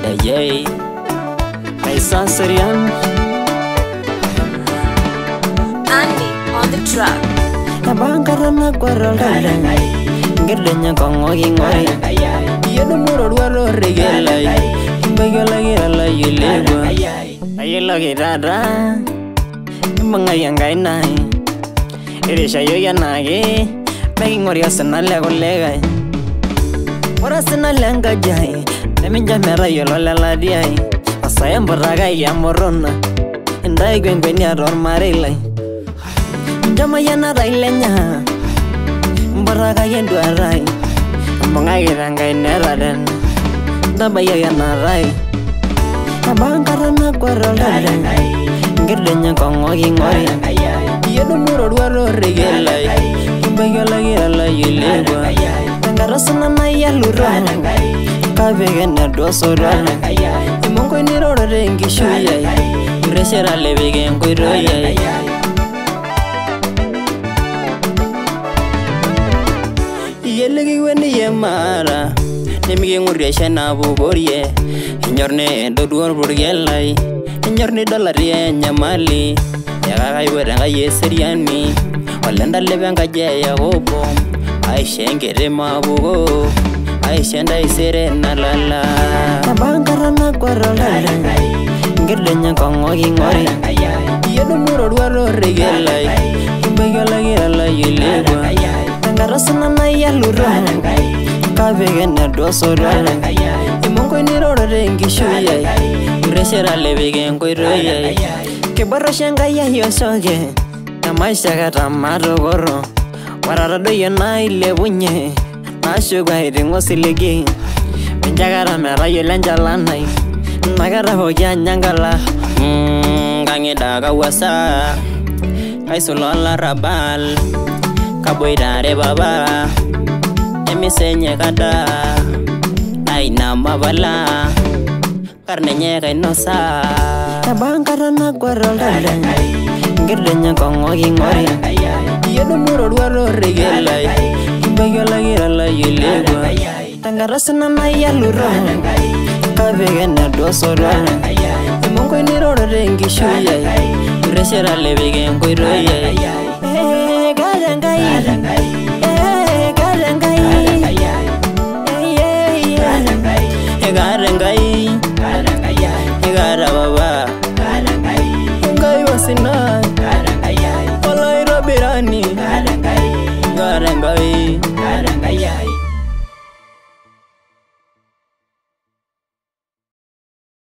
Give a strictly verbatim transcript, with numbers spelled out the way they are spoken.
Ida Yay Kaisa Serian Andy on the track. Nabankarana Quarralda Girdanya Kongogi Ngori Yedumuro Waro Regala Bagala Yala Yeleva Ayela Girada Mangayangai Nai Irisha Yoyanagi Making Oriasana Legolega Orasana Langa Jai Leminja Mera Yola Diai Asayam Baraga Yamorona and I going when you're on Marilai Jamayana Railenya Baraga Yendu Arai Mangayanga Neradan Dabayana Rai Abankarana Quarralda Girdanya Kongogi Ngori Yedumuro Waro Regala Bagala Yala Yeleva Tangarasana Yalura Kavegana Dosora Mongo Niro Rengishuya Reshera Levig Guiroya Yelegi when Yamara Naming Reshana Bugorie in your name, Dodur Burgelai in your Nidalaria Yamali Yagai Weranga Yeseriani Walanda Levanga Jaya Obo I shank it Bugo I shan't I serena lala Abankarana Quarralda Girdanya Kongogi Ngori Yedumuro Waro Regala Bagala Yala Yeleva Tangarasana Yalura Kavegana Dosora Mongo Niro Rengishuya Reshera Levig and Guiroya Kibarashanga Yosoge Namashagata Marogoro Warado Yanai Levunye Nashuga Ringosiligi Jagara Merayo Lanjalanai Nagara Hoya Nyangala Gangidaga Wasa Kaisulola Rabal Kaboidare Baba Emisenya Kada Aina Mabala Karnenya Kainosa Abankarana Quarralda Girdanya Kongogi Ngori Yedumuro Waro Regala Bagala Yala Yeleva Tangarasana Yalura Kavegana Dosora Mongo Niro Rengishuya Reshera Levig and Guiroya Gayangai